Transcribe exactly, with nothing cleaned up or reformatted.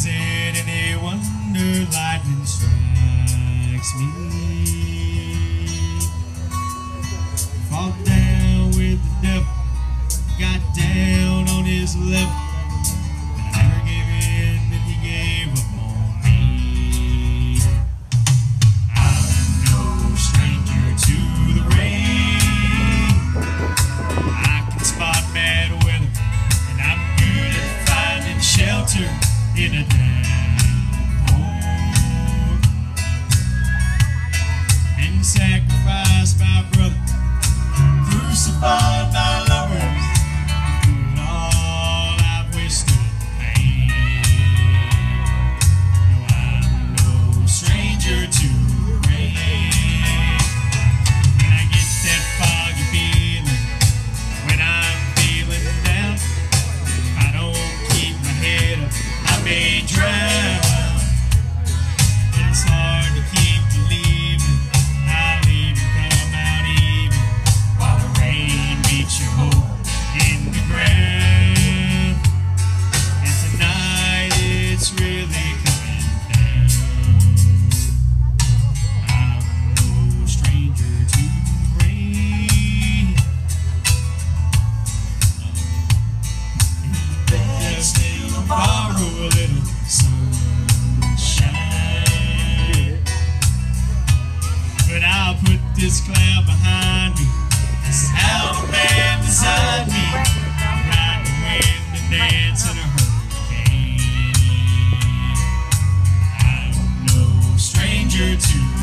Is it any wonder lightning strikes me? Fall down with the devil, got down on his level, and I never gave in, and he gave up on me. I'm no stranger to the rain. I can spot bad weather, and I'm good at finding shelter in a downpour. Been sacrificed by brother, crucified by lovers, doing all I've wasted pain. No, I'm no stranger to the rain. When I get that foggy feeling, when I'm feeling down, if I don't keep my head up, I may drown. It's hard to keep believing I'll even come out even while the rain beats your hope in the ground. And tonight it's really coming down. I'm no stranger to the rain. Just to borrow a little sunshine, but I'll put this cloud behind me. This is how the man designed me. Ride the wind and dance in a hurricane. I'm no stranger to